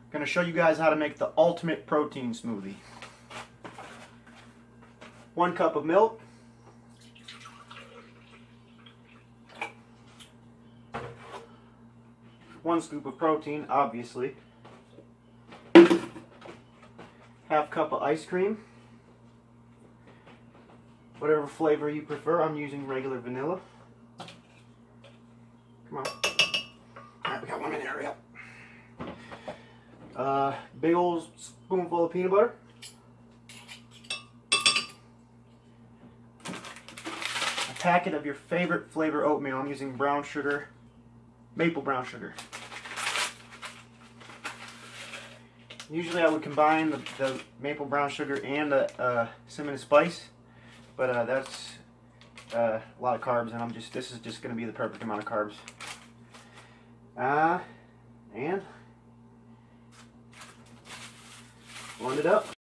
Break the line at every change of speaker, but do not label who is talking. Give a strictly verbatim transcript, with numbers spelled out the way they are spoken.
going to show you guys how to make the ultimate protein smoothie. One cup of milk. One scoop of protein, obviously. Half cup of ice cream. Whatever flavor you prefer. I'm using regular vanilla. Come on. Alright, we got one minute, hurry up. Uh, big old spoonful of peanut butter. A packet of your favorite flavor oatmeal. I'm using brown sugar, maple brown sugar. Usually I would combine the, the maple brown sugar and the uh, cinnamon spice, but uh, that's uh, a lot of carbs, and I'm just this is just going to be the perfect amount of carbs. Uh, and blend it up.